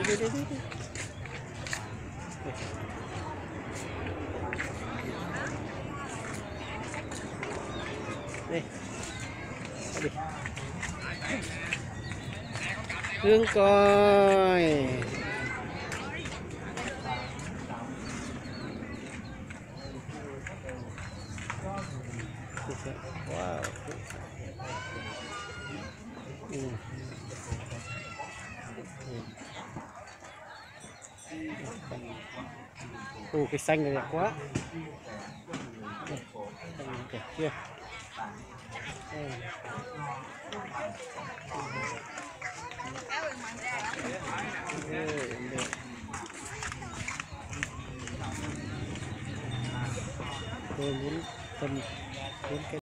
Đây. Đi. Hương coi. Wow. Cái xanh này đẹp quá. Đẹp chưa? Tôi muốn cái